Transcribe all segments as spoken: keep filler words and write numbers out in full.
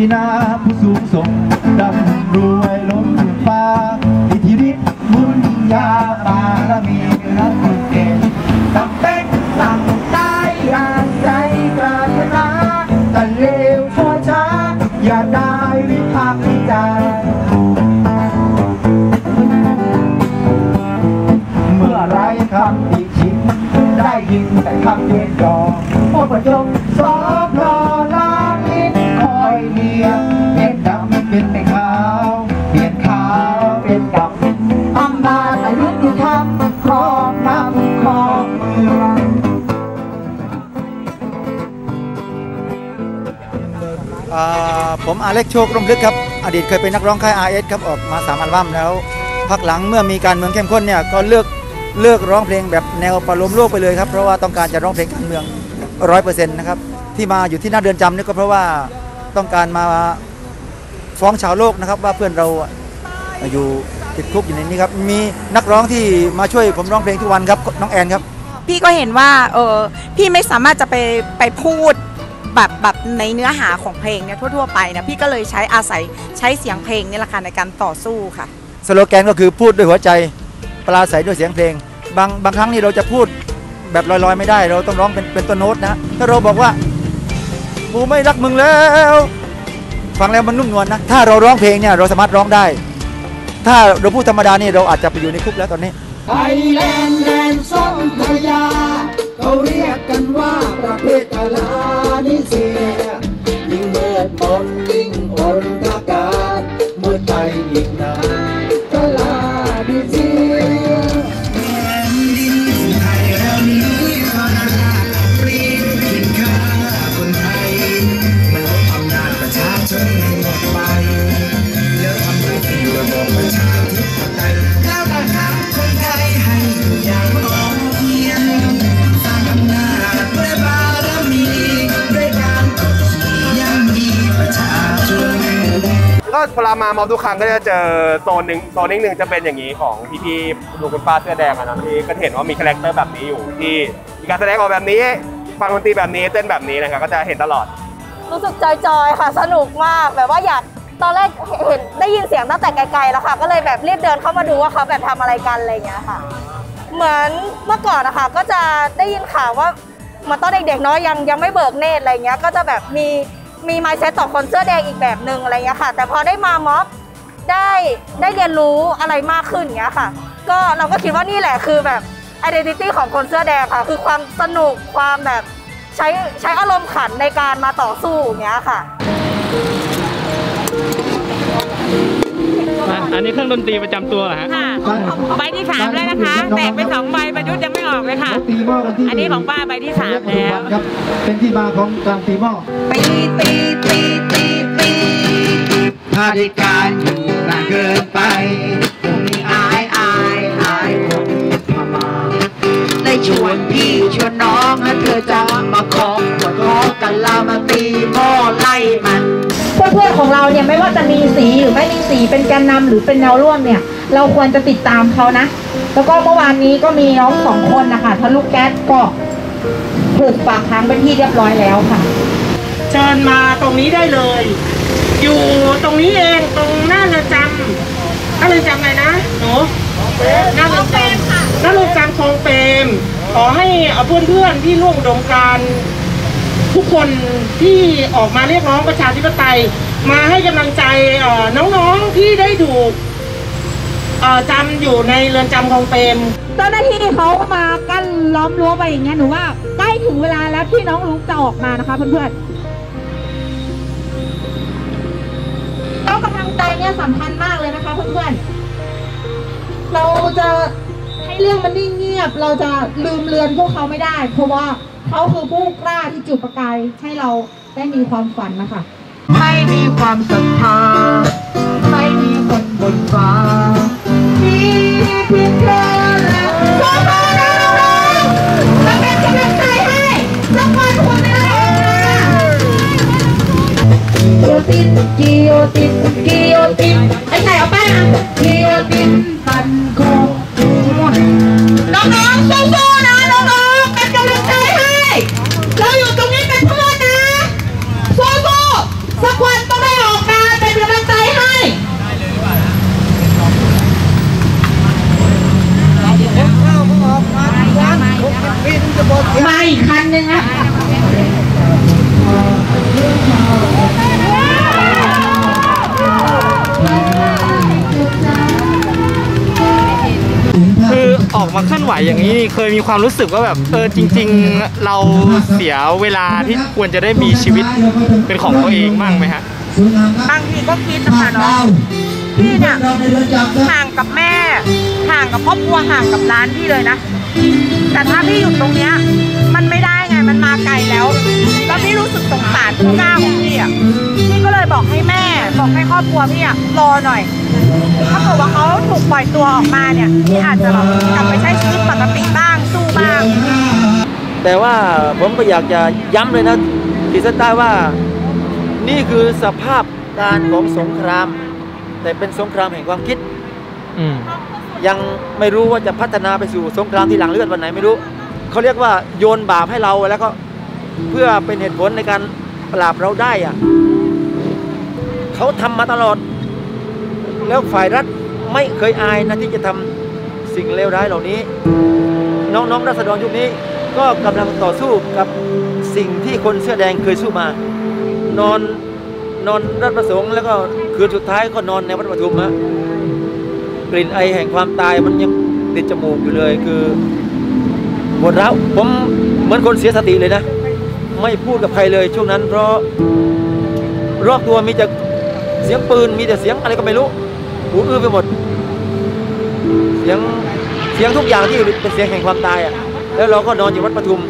นาผู้สูงส่งดำรวยล้นฟ้าอิทธิฤทธิ์บุญญาบารมีรักเก่งตั้งเป็นตั้งใจอย่างใจปรารถนาแต่เลวชั่วช้าอย่าได้วิพากษ์วิจารณ์เมื่อไรคำติชินได้ยินแต่คำเย็นยอโอ้ประจงสอบรอลาลินคอยเลียเป็นดำเป็นไม่ขาวเปลี่ยนขาวเป็นดำอำนาจอายุที่ทำครองน้ำครองเมืองผมอาเล็กโชคร่มลึกครับอดีตเคยเป็นนักร้องค่าย อาร์ เอส ครับออกมาสามอัลบั้มแล้วพักหลังเมื่อมีการเมืองเข้มข้นเนี่ยก็เลือกเลือกร้องเพลงแบบแนวประโลมโลกไปเลยครับเพราะว่าต้องการจะร้องเพลงการเมือง ร้อยเปอร์เซ็นต์ นะครับที่มาอยู่ที่หน้าเรือนจำนี่ก็เพราะว่าต้องการมาฟ้องชาวโลกนะครับว่าเพื่อนเราอยู่ติดคุกอยู่ในนี้ครับมีนักร้องที่มาช่วยผมร้องเพลงทุกวันครับน้องแอนครับพี่ก็เห็นว่าเออพี่ไม่สามารถจะไปไปพูดแบบแบบในเนื้อหาของเพลงเนี่ยทั่วๆไปนะพี่ก็เลยใช้อาศัยใช้เสียงเพลงนี่แหละค่ะในการต่อสู้ค่ะสโลแกนก็คือพูดด้วยหัวใจปราศัยด้วยเสียงเพลงบางบางครั้งนี่เราจะพูดแบบลอยๆไม่ได้เราต้องร้องเป็นเป็นตัวโน้ตนะถ้าเราบอกว่ากูไม่รักมึงแล้วฟังแล้วมันนุ่มนวลนะถ้าเราร้องเพลงเนี่ยเราสามารถร้องได้ถ้าเราพูดธรรมดานี่เราอาจจะไปอยู่ในคุกแล้วตอนนี้ไทยแลนด์แลนด์ส้มพยาเขาเรียกกันว่าประเภทกลานิเสียยิ่งเมื่อมนยิ่งอนทกาศเมื่อใจอีกนานกลานิเสียไทยเรานี้พาปรีดกินข้าคนไทยมันลดอำนาจประชาชนให้หมดไปแล้วทำให้ที่ระบบประชาธิปไตยแล้วก็ทำคนไทยให้อยู่อย่างพอเพียงสร้างอำนาจด้วยบารมีด้วยการกดขี่ยังมีประชาชนก็เวลามามอบทุกครั้งก็จะเจอโซนหนึ่งโซนนึงจะเป็นอย่างนี้ของพี่ๆลุงคุณป้าเสื้อแดงนะที่ก็เห็นว่ามีคาแรคเตอร์แบบนี้อยู่ที่มีการแสดงออกแบบนี้ฟังดนตรีแบบนี้เต้นแบบนี้นะครับก็จะเห็นตลอดรู้สึกจอยๆค่ะสนุกมากแบบว่าอยากตอนแรกเห็นได้ยินเสียงตั้งแต่ไกลๆแล้วค่ะก็เลยแบบรีบเดินเข้ามาดูว่าเขาแบบทำอะไรกันอะไรอย่างเงี้ยค่ะเหมือนเมื่อก่อนนะคะก็จะได้ยินข่าวว่าเหมือนตอนเด็กๆเนาะยังยังไม่เบิกเนตรอะไรเงี้ยก็จะแบบมีมีมายด์เซตต่อคนเสื้อแดงอีกแบบหนึ่งอะไรเงี้ยค่ะแต่พอได้มาม็อบได้ได้เรียนรู้อะไรมากขึ้นเงี้ยค่ะก็เราก็คิดว่านี่แหละคือแบบ identity ของคนเสื้อแดงค่ะคือความสนุกความแบบใช้ใช้อารมณ์ขันในการมาต่อสู้อย่างเงี้ยค่ะอันนี้เครื่องดนตรีประจำตัวเหรอฮะค่ะใบที่สามแล้วนะคะแตกไปสองใบประยุทธ์ยังไม่ออกเลยค่ะอันนี้ของป้าใบที่สามแล้วเป็นที่มาของการตีหม้อตีตีตีตีตีถ้าได้การอยู่นานเกินไปคงมีอายอายอายคนพม่าได้ชวนพี่ชวนน้องให้เธอจะมาขอหัวท้อกันเรามาตีหม้อไล่มันเพื่อนๆของเราเนี่ยไม่ว่าจะมีสีหรือไม่มีสีเป็นแกนนำหรือเป็นแนวร่วมเนี่ยเราควรจะติดตามเขานะแล้วก็เมื่อวานนี้ก็มีน้องสองคนนะคะทะลุแก๊สก็ถูกฝากค้างเป็นที่เรียบร้อยแล้วค่ะเชิญมาตรงนี้ได้เลยอยู่ตรงนี้เองตรงหน้าเรือนจำหน้าเรือนจำอะไรนะหนูหน้าเรือนจำหน้าเรือนจำคลองเปรมขอให้เพื่อนๆที่ร่วมอุดมการณ์ทุกคนที่ออกมาเรียกร้องประชาธิปไตยมาให้กำลังใจน้องๆที่ได้ถูกจำอยู่ในเรือนจำคลองเปรมเจ้าหน้าที่เขามากั้นล้อมรั้วไปอย่างเงี้ยหนูว่าใกล้ถึงเวลาแล้วที่น้องลุงจะออกมานะคะเพื่อนๆเอากำลังใจเนี่ยสำคัญมากเลยนะคะเพื่อนๆเราจะให้เรื่องมันนิ่งเงียบเราจะลืมเลือนพวกเขาไม่ได้เพราะว่าเขาคือผู้กล้าที่จุดประกายให้เราได้มีความฝันนะคะให้มีความศรัทธาให้มีคนบนฟ้ามีเพียงเธอและโซโล่นะน้องๆเราเป็นกำลังใจให้สักวันคุณจะได้ออกมากิโยตินกิโยตินกิโยตินไอ้ไข่เอาไปนะกิโยตินปันโคน้องๆสู้ๆนะน้องๆเป็นกำลังใจให้เราอยู่ตรงนี้เป็นเพื่อนนะสู้ๆสักวันต้องได้อออกมาเคลื่อนไหวอย่างนี้เคยมีความรู้สึกว่าแบบเออจริงๆเราเสียเวลาที่ควรจะได้มีชีวิตเป็นของตัวเองบ้างไหมฮะบางทีก็คิดนะคะเนาะพี่เนี่ยห่างกับแม่ห่างกับครอบครัวห่างกับร้านพี่เลยนะแต่ถ้าพี่อยู่ตรงเนี้ยมันไม่ได้ไงมันมาไกลแล้วแล้วพี่รู้สึกสงสารคุณย่าของพี่อ่ะพี่ก็เลยบอกให้แม่บอกให้ครอบครัวพี่อ่ะรอหน่อยถ้าเกิดว่าเขาถูกปล่อยตัวออกมาเนี่ยพี่อาจจะแบบกลับไปใช้ชีวิตปกติบ้างสู้บ้างแต่ว่าผมก็อยากจะย้ำเลยนะขีดเส้นใต้ว่านี่คือสภาพการของสงครามแต่เป็นสงครามแห่งความคิดยังไม่รู้ว่าจะพัฒนาไปสู่สงครามที่หลังเลือดวันไหนไม่รู้เขาเรียกว่าโยนบาปให้เราแล้วก็เพื่อเป็นเหตุผลในการปราบเราได้อะเขาทำมาตลอดแล้วฝ่ายรัฐไม่เคยอายนะที่จะทำสิ่งเลวร้ายเหล่านี้น้องๆราษฎรยุคนี้ก็กำลังต่อสู้กับสิ่งที่คนเสื้อแดงเคยสู้มานอนนอนราชประสงค์แล้วก็คืนสุดท้ายก็นอนในวัดปทุมฮะกลิ่นไอแห่งความตายมันยังติดจมูกอยู่เลยคือปวดร้าวผมเหมือนคนเสียสติเลยนะไม่พูดกับใครเลยช่วงนั้นเพราะรอบตัวมีแต่เสียงปืนมีแต่เสียงอะไรก็ไม่รู้หูอื้อไปหมดเสียงเสียงทุกอย่างที่เป็นเสียงแห่งความตายอ่ะแล้วเราก็นอนอยู่วัดปทุม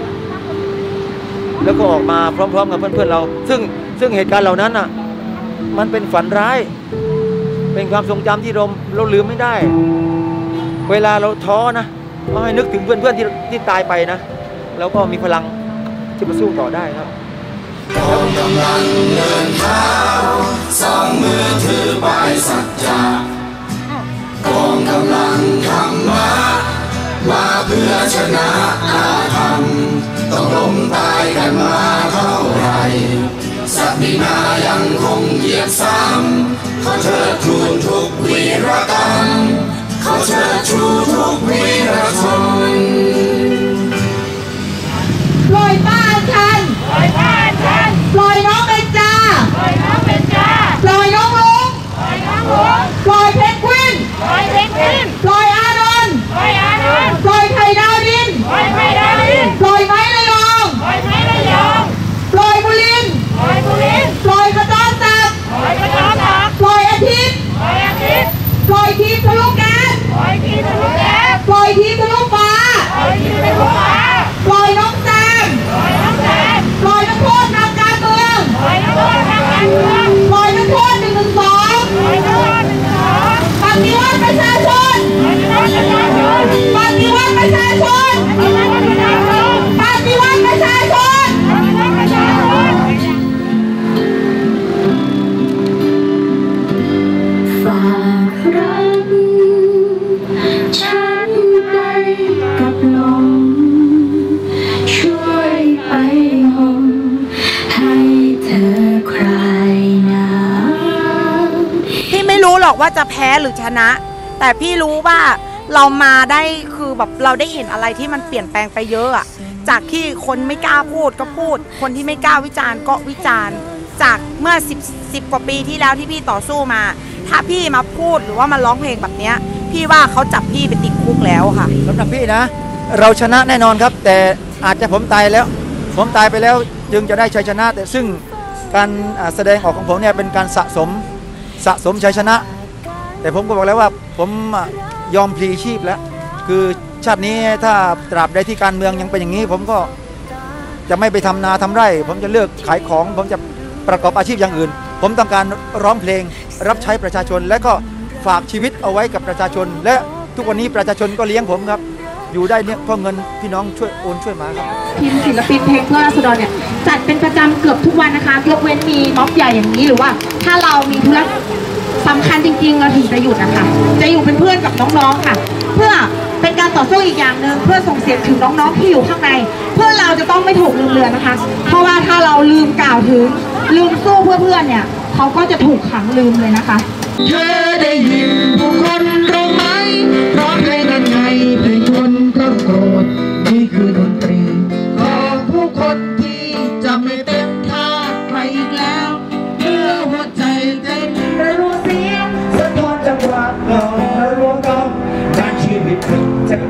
แล้วก็ออกมาพร้อมๆกับเพื่อนๆเราซึ่งซึ่งเหตุการณ์เหล่านั้นอ่ะมันเป็นฝันร้ายเป็นความทรงจำที่เราเราลืมไม่ได้เวลาเราท้อนะก็ให้นึกถึงเพื่อนๆที่ที่ตายไปนะแล้วก็มีพลังที่จะสู้ต่อได้ครับกองกำลังเดินเท้าสองมือถือใบสัจจากองกำลังธรรมะมาเพื่อชนะอาธรรมต้องล้มตายกันมาเท่าไรศักดินายังคงเหยียบซ้ำเขาเชิดชูทุกวีรกรรมเขาเชิดชูทุกวีรชนปล่อยป้าฉันปล่อยป้าฉันปล่อยน้องเบญจาปล่อยน้องเบญจาปล่อยน้องลุงปล่อยน้องลุงปล่อยเพนกวินปล่อยเพนกวินปล่อยอานนท์ปล่อยอานนท์ปล่อยไข่ดาวดินปล่อยไข่ดาวดินปล่อยไม้ระยองปล่อยไม้ระยองปล่อยบุรินทร์ปล่อยบุรินทร์ปล่อยกระจอนศักดิ์ปล่อยกระจอนศักดิ์ปล่อยอาทิตย์ปล่อยอาทิตย์ปล่อยทีมทะลุแก๊สปล่อยทีมทะลุแก๊สปล่อยทีมทะลุฟ้าปล่อยทีมทะลุฟ้าปล่อยน้องแซมปล่อยน้องแซมปล่อยนักโทษทางการเมืองปล่อยนักโทษทางการเมืองปล่อยนักโทษหนึ่งหนึ่งสองปล่อยนักโทษหนึ่งหนึ่งสองปฏิวัติประชาชนปฏิวัติประชาชนปฏิวัติประชาชนฝากรักฉันไปกับลมช่วยไปห่มให้เธอคลายหนาวพี่ไม่รู้หรอกว่าจะแพ้หรือชนะแต่พี่รู้ว่าเรามาได้คือแบบเราได้เห็นอะไรที่มันเปลี่ยนแปลงไปเยอะอะจากที่คนไม่กล้าพูดก็พูดคนที่ไม่กล้าวิจารณ์ก็วิจารณ์จากเมื่อสิบ สิบกว่าปีที่แล้วที่พี่ต่อสู้มาถ้าพี่มาพูดหรือว่ามาร้องเพลงแบบนี้พี่ว่าเขาจับพี่ไปติดคุกแล้วค่ะสำหรับพี่นะเราชนะแน่นอนครับแต่อาจจะผมตายแล้วผมตายไปแล้วจึงจะได้ชัยชนะแต่ซึ่งการแสดงออกของผมเนี่ยเป็นการสะสมสะสมชัยชนะแต่ผมก็บอกแล้วว่าผมยอมพลีชีพแล้วคือชาตินี้ถ้าตราบใดที่การเมืองยังเป็นอย่างนี้ผมก็จะไม่ไปทำนาทำไร่ผมจะเลิกขายของผมจะประกอบอาชีพอย่างอื่นผมต้องการร้องเพลงรับใช้ประชาชนและก็ฝากชีวิตเอาไว้กับประชาชนและทุกวันนี้ประชาชนก็เลี้ยงผมครับอยู่ได้เนี่ยเพราะเงินพี่น้องช่วยโอนช่วยมาครับทีมศิลปินเพลงเพื่อราษฎรเนี่ยจัดเป็นประจำเกือบทุกวันนะคะยกเว้นมีม็อบใหญ่อย่างนี้หรือว่าถ้าเรามีธุระสำคัญจริงๆเราถึงจะหยุดนะคะจะอยู่เป็นเพื่อนกับน้องๆค่ะเพื่อเป็นการต่อสู้อีกอย่างหนึ่งเพื่อส่งเสียงถึงน้องๆที่อยู่ข้างในเพื่อเราจะต้องไม่ถูกลืมเลือนนะคะเพราะว่าถ้าเราลืมกล่าวถึงลืมสู้เพื่อเพื่อนเนี่ยเขาก็จะถูกขังลืมเลยนะคะเธอได้ยินผู้คนร้องไหมเพราะเพลงนั้นไงเพลงชนก็โกรธนี่คือดนตรีของผู้คนที่จะไม่เต้นท่าใครอีกแล้วเมื่อหัวใจเต้นระรัวเสียงสะท้อนจังหวะกลองระรัวกลองการชีวิตพลิกจะ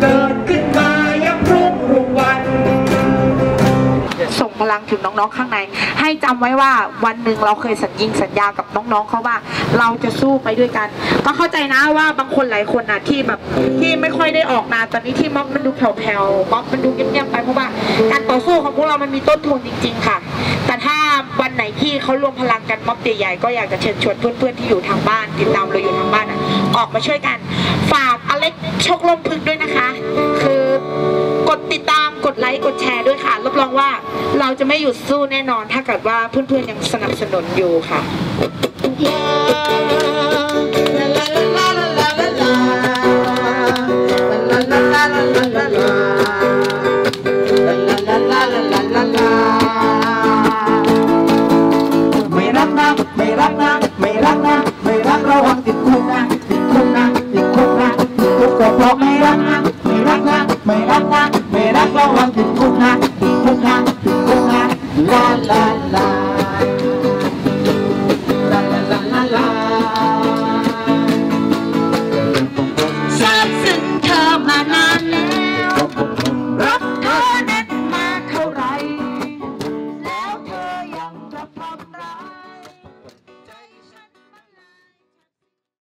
เกิดขึ้นมายับรุ่งรุ่งวันส่งพลังถึงน้องๆข้างในให้จำไว้ว่าวันหนึ่งเราเคยสัญญิงสัญญากับน้องๆเขาว่าเราจะสู้ไปด้วยกันก็เข้าใจนะว่าบางคนหลายคนนะที่แบบที่ไม่ค่อยได้ออกมาตอนนี้ที่ม็อบมันดูแผ่วๆม็อบมันดูเงียบๆไปเพราะว่าการต่อสู้ของพวกเรามันมีต้นทุนจริงๆค่ะแต่ถ้าวันไหนที่เขารวมพลังกันม็อบใหญ่ๆก็อยากจะเชิญชวนเพื่อนๆที่อยู่ทางบ้านติดตามเราอยู่ทางบ้านอ่ะออกมาช่วยกันฝากอเล็กโชคลมพึกด้วยนะคะคือกดติดตามกดไลค์กดแชร์ด้วยค่ะรับรองว่าเราจะไม่หยุดสู้แน่นอนถ้าเกิดว่าเพื่อนๆยังสนับสนุนอยู่ค่ะ